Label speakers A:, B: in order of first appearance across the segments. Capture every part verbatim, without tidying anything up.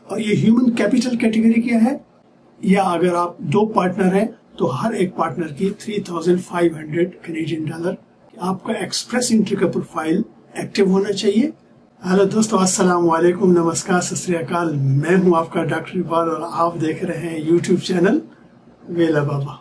A: और ये human capital category क्या है, या अगर आप दो पार्टनर हैं तो हर एक पार्टनर की three thousand five hundred Canadian dollar. आपका एक्सप्रेस एंट्री का प्रोफाइल एक्टिव होना चाहिए। हेलो दोस्तों, अस्सलाम वालेकुम, नमस्कार, सत श्री अकाल। मैं हूं आपका डॉक्टर इकबाल और आप देख रहे हैं यूट्यूब चैनल वेला बाबा।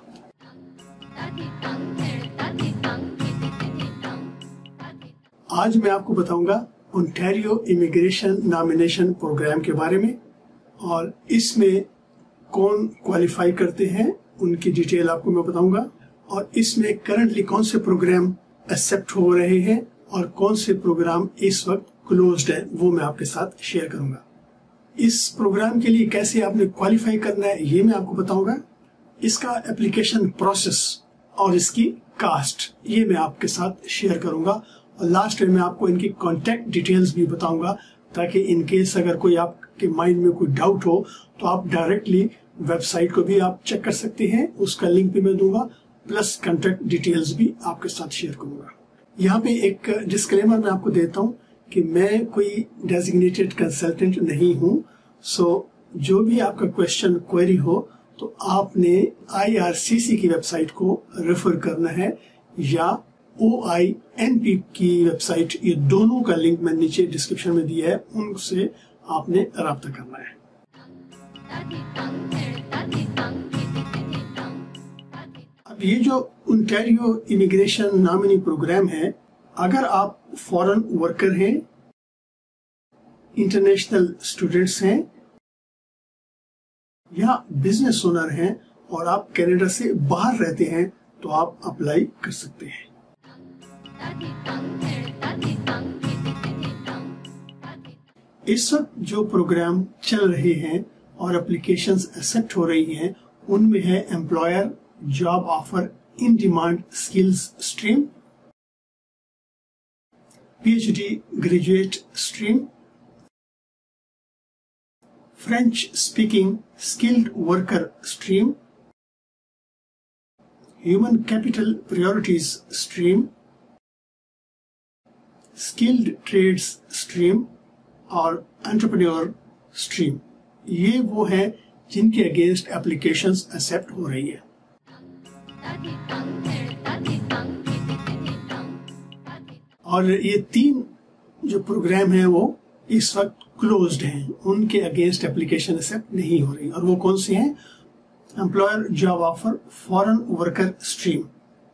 A: आज मैं आपको बताऊंगा ओंटारियो इमिग्रेशन नॉमिनेशन प्रोग्राम के बारे में, और इसमें कौन क्वालिफाई करते हैं उनकी डिटेल आपको मैं बताऊंगा, और इसमें करंटली कौन से प्रोग्राम एक्सेप्ट हो रहे हैं और कौन से प्रोग्राम इस वक्त क्लोज्ड है, वो मैं आपके साथ शेयर करूंगा। इस प्रोग्राम के लिए कैसे आपने क्वालिफाई करना है ये मैं आपको बताऊंगा। इसका एप्लीकेशन प्रोसेस और इसकी कास्ट ये मैं आपके साथ शेयर करूंगा, और लास्ट में मैं आपको इनकी कॉन्टेक्ट डिटेल्स भी बताऊंगा, ताकि इन केस अगर कोई आपके माइंड में कोई डाउट हो तो आप डायरेक्टली वेबसाइट को भी आप चेक कर सकते हैं, उसका लिंक भी मैं दूंगा, प्लस कॉन्टेक्ट डिटेल्स भी आपके साथ शेयर करूंगा। यहाँ पे एक डिस्क्लेमर मैं आपको देता हूँ कि मैं कोई डेजिग्नेटेड कंसल्टेंट नहीं हूँ। सो जो भी आपका क्वेश्चन क्वेरी हो तो आपने आई आर सी सी की वेबसाइट को रेफर करना है, या ओ आई एन पी की वेबसाइट, ये दोनों का लिंक मैं नीचे डिस्क्रिप्शन में दिया है, उनसे आपने राब्ता करना है। अब ये जो ओंटारियो इमिग्रेशन नॉमिनी प्रोग्राम है, अगर आप फॉरेन वर्कर हैं, इंटरनेशनल स्टूडेंट्स हैं, या बिजनेस ओनर हैं और आप कनाडा से बाहर रहते हैं, तो आप अप्लाई कर सकते हैं। इस वक्त जो प्रोग्राम चल रहे हैं और एप्लीकेशंस एक्सेप्ट हो रही हैं, उनमें है employer job offer in demand skills stream, PhD graduate stream, French speaking skilled worker stream, human capital priorities stream, skilled trades stream और एंटरप्रेन्योर स्ट्रीम। ये वो है जिनके अगेंस्ट एप्लीकेशंस एक्सेप्ट हो रही है। और ये तीन जो प्रोग्राम है वो इस वक्त क्लोज्ड हैं, उनके अगेंस्ट एप्लीकेशन एक्सेप्ट नहीं हो रही। और वो कौन सी हैं? Employer job offer foreign worker stream,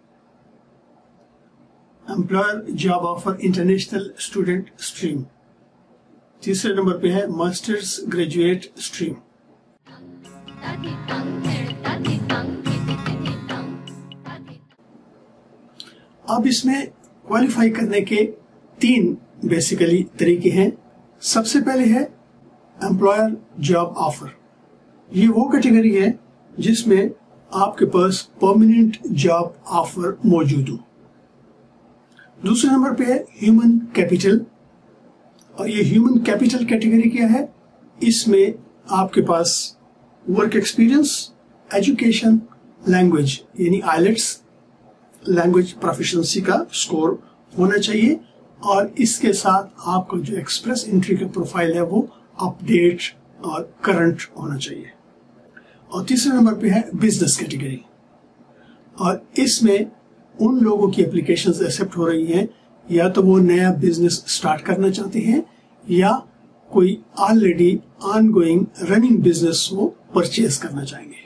A: employer job offer international student stream, तीसरे नंबर पे है मास्टर्स ग्रेजुएट स्ट्रीम। अब इसमें क्वालिफाई करने के तीन बेसिकली तरीके हैं। सबसे पहले है एम्प्लॉयर जॉब ऑफर। ये वो कैटेगरी है जिसमें आपके पास परमानेंट जॉब ऑफर मौजूद हो। दूसरे नंबर पे है ह्यूमन कैपिटल, और ये ह्यूमन कैपिटल कैटेगरी क्या है? इसमें आपके पास वर्क एक्सपीरियंस, एजुकेशन, लैंग्वेज यानी आइलेट्स लैंग्वेज प्रोफिशिएंसी का स्कोर होना चाहिए, और इसके साथ आपका जो एक्सप्रेस एंट्री का प्रोफाइल है वो अपडेट और करंट होना चाहिए। और तीसरे नंबर पे है बिजनेस कैटेगरी, और इसमें उन लोगों की एप्लीकेशंस एक्सेप्ट हो रही हैं, या तो वो नया बिजनेस स्टार्ट करना चाहते हैं, या कोई ऑलरेडी ऑनगोइंग रनिंग बिजनेस वो परचेज करना चाहेंगे।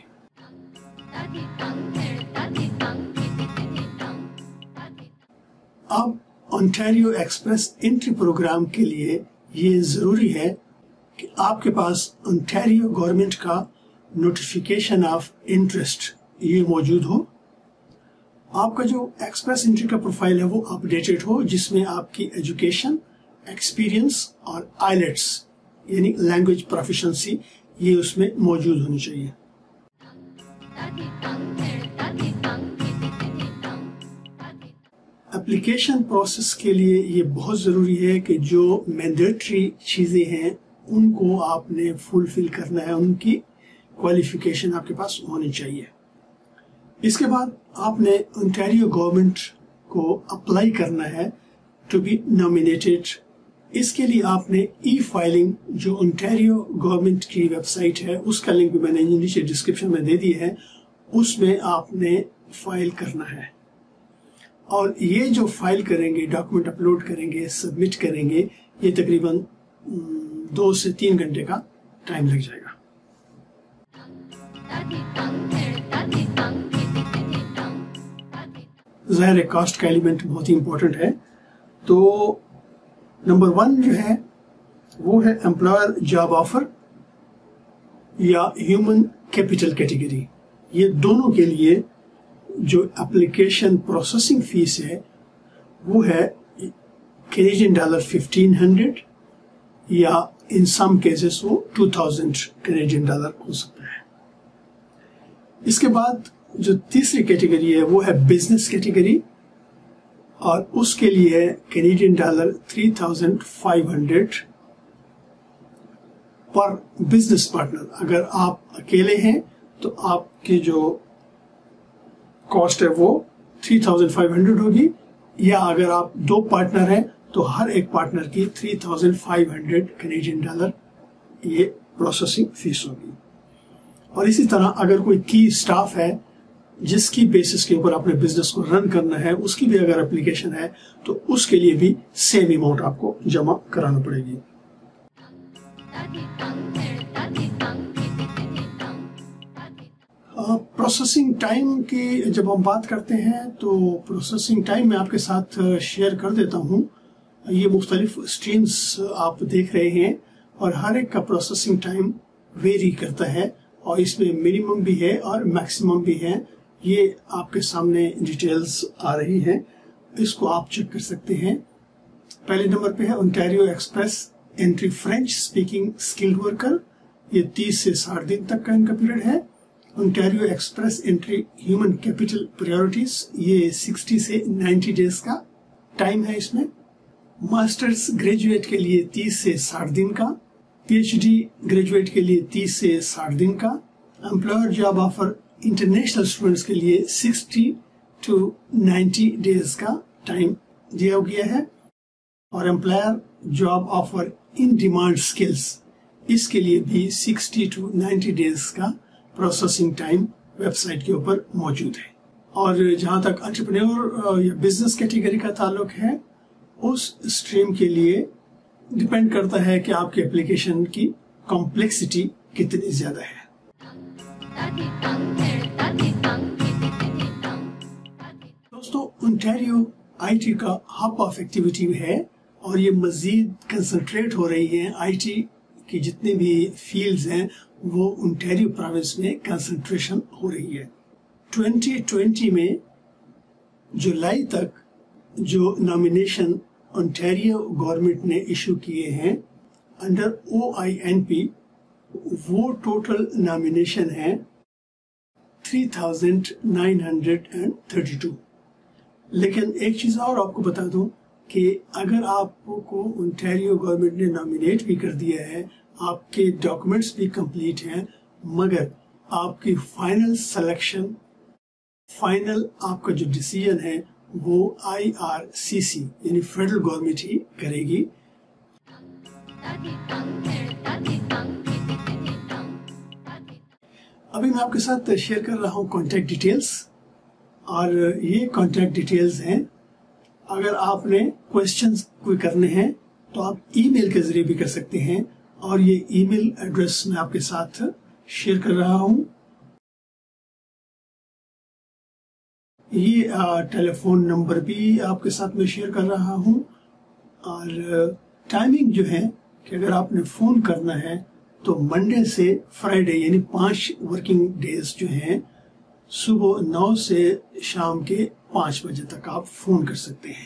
A: अब ओंटारियो एक्सप्रेस एंट्री प्रोग्राम के लिए ये जरूरी है कि आपके पास ओंटारियो गवर्नमेंट का नोटिफिकेशन ऑफ इंटरेस्ट ये मौजूद हो, आपका जो एक्सप्रेस एंट्री का प्रोफाइल है वो अपडेटेड हो, जिसमें आपकी एजुकेशन, एक्सपीरियंस और आइलेट्स यानी लैंग्वेज प्रोफिशिएंसी ये उसमें मौजूद होनी चाहिए। एप्लीकेशन प्रोसेस के लिए ये बहुत ज़रूरी है कि जो मैंडेटरी चीज़ें हैं उनको आपने फुलफिल करना है, उनकी क्वालिफिकेशन आपके पास होनी चाहिए। इसके बाद आपने ओंटारियो गवर्नमेंट को अप्लाई करना है टू बी नॉमिनेटेड इसके लिए आपने ई फाइलिंग जो ओंटारियो गवर्नमेंट की वेबसाइट है, उसका लिंक भी मैंने नीचे डिस्क्रिप्शन में दे दिया है, उसमें आपने फाइल करना है। और ये जो फाइल करेंगे, डॉक्यूमेंट अपलोड करेंगे, सबमिट करेंगे, ये तकरीबन दो से तीन घंटे का टाइम लग जाएगा। ज़ाहिर है कॉस्ट का एलिमेंट बहुत ही इंपॉर्टेंट है। तो नंबर वन जो है वो है एम्प्लॉयर जॉब ऑफर या ह्यूमन कैपिटल कैटेगरी। ये दोनों के लिए जो एप्लीकेशन प्रोसेसिंग फीस है वो है कैनेडियन डॉलर फिफ्टीन हंड्रेड या इन सम केसेस वो टू थाउजेंड कैनेडियन डॉलर हो सकता है। इसके बाद जो तीसरी कैटेगरी है वो है बिजनेस कैटेगरी और उसके लिए है Canadian dollar three thousand five hundred per business partner. अगर आप अकेले हैं तो आपकी जो कॉस्ट है वो थ्री थाउजेंड फाइव हंड्रेड होगी, या अगर आप दो पार्टनर हैं तो हर एक पार्टनर की three thousand five hundred Canadian dollar ये प्रोसेसिंग फीस होगी। और इसी तरह अगर कोई की स्टाफ है जिसकी बेसिस के ऊपर अपने बिजनेस को रन करना है, उसकी भी अगर एप्लीकेशन है तो उसके लिए भी सेम अमाउंट आपको जमा कराना पड़ेगी। प्रोसेसिंग टाइम की जब हम बात करते हैं तो प्रोसेसिंग टाइम मैं आपके साथ शेयर कर देता हूँ। ये मुख्तलिफ स्ट्रीम्स आप देख रहे हैं और हर एक का प्रोसेसिंग टाइम वेरी करता है और इसमें मिनिमम भी है और मैक्सिमम भी है। ये आपके सामने डिटेल्स आ रही हैं, इसको आप चेक कर सकते हैं। पहले नंबर पे है Ontario express entry French speaking skilled worker, ये तीस से साठ दिन तक का इनका पीरियड है। Ontario express entry human capital priorities, ये साठ से नब्बे डेज का टाइम है इसमें। मास्टर्स ग्रेजुएट के लिए तीस से साठ दिन का, पीएचडी ग्रेजुएट के लिए तीस से साठ दिन का, employer job offer international students के लिए साठ टू नब्बे डेज का टाइम दिया गया है। और employer job offer in demand skills, इसके लिए भी साठ टू नब्बे डेज का प्रोसेसिंग टाइम वेबसाइट के ऊपर मौजूद है। और जहां तक एंटरप्रेन्योर या बिजनेस कैटेगरी का ताल्लुक है, उस स्ट्रीम के लिए डिपेंड करता है कि आपके एप्लीकेशन की कॉम्प्लेक्सिटी कितनी ज्यादा है। दोस्तों, ओंटारियो आईटी का हब ऑफ एक्टिविटी है और ये मजीद कंसंट्रेट हो रही है। आईटी की जितने भी फील्ड्स हैं वो ओंटारियो प्रोविंस में कंसंट्रेशन हो रही है। ट्वेंटी ट्वेंटी में जुलाई तक जो नॉमिनेशन ओंटारियो गवर्नमेंट ने इशू किए हैं under O I N P, वो टोटल नॉमिनेशन है three thousand nine hundred thirty two. लेकिन एक चीज और आपको बता दूं कि अगर आपको ओंटारियो गवर्नमेंट ने नॉमिनेट भी कर दिया है, आपके डॉक्यूमेंट्स भी कंप्लीट हैं, मगर आपकी फाइनल सिलेक्शन, फाइनल आपका जो डिसीजन है वो आई आर सी सी यानी फेडरल गवर्नमेंट ही करेगी। अभी मैं आपके साथ शेयर कर रहा हूं कॉन्टैक्ट डिटेल्स, और ये कॉन्टैक्ट डिटेल्स हैं। अगर आपने क्वेश्चंस कोई करने हैं तो आप ईमेल के जरिए भी कर सकते हैं, और ये ईमेल एड्रेस मैं आपके साथ शेयर कर रहा हूं। ये टेलीफोन नंबर भी आपके साथ में शेयर कर रहा हूं, और टाइमिंग जो है कि अगर आपने फोन करना है तो मंडे से फ्राइडे यानी पांच वर्किंग डेज जो हैं, सुबह नौ से शाम के पांच बजे तक आप फोन कर सकते हैं।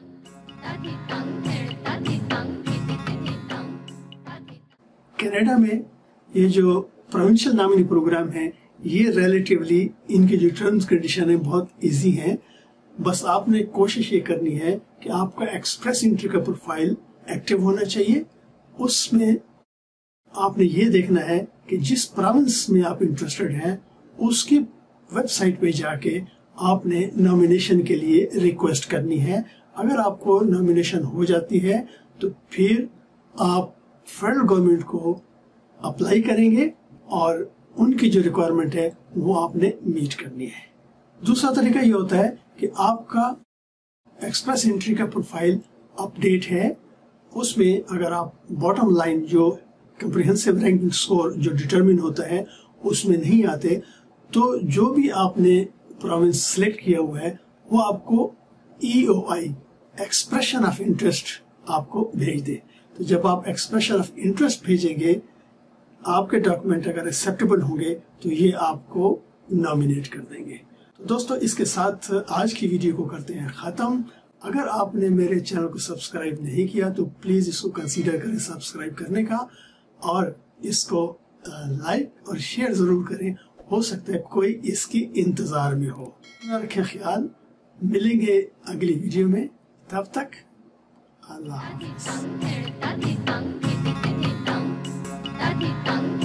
A: कनाडा में ये जो प्रोविंशियल नॉमिनी प्रोग्राम है, ये रिलेटिवली इनके जो टर्म्स कंडीशन है बहुत इजी हैं। बस आपने कोशिश ये करनी है कि आपका एक्सप्रेस एंट्री का प्रोफाइल एक्टिव होना चाहिए। उसमें आपने ये देखना है कि जिस प्रोविंस में आप इंटरेस्टेड हैं उसकी वेबसाइट पे जाके आपने नॉमिनेशन के लिए रिक्वेस्ट करनी है। अगर आपको नॉमिनेशन हो जाती है तो फिर आप फेडरल गवर्नमेंट को अप्लाई करेंगे और उनकी जो रिक्वायरमेंट है वो आपने मीट करनी है। दूसरा तरीका ये होता है कि आपका एक्सप्रेस एंट्री का प्रोफाइल अपडेट है, उसमें अगर आप बॉटम लाइन जो कंप्रिहेंसिव रैंकिंग स्कोर जो डिटरमिन होता है उसमें नहीं आते, तो जो भी आपने प्रोविंस सिलेक्ट किया हुआ है वो आपको E O I expression of interest आपको भेज दे। तो जब आप एक्सप्रेशन ऑफ इंटरेस्ट भेजेंगे, आपके डॉक्यूमेंट अगर एक्सेप्टेबल होंगे तो ये आपको नॉमिनेट कर देंगे। तो दोस्तों, इसके साथ आज की वीडियो को करते हैं ख़त्म। अगर आपने मेरे चैनल को सब्सक्राइब नहीं किया तो प्लीज़ इसको कंसीडर करें सब्सक्राइब करने का, और इसको लाइक और शेयर ज़रूर करें। हो सकता है कोई इसकी इंतज़ार में हो। रखें ख्याल, मिलेंगे अगली वीडियो में, तब तक अल्लाह हाफ़िज़।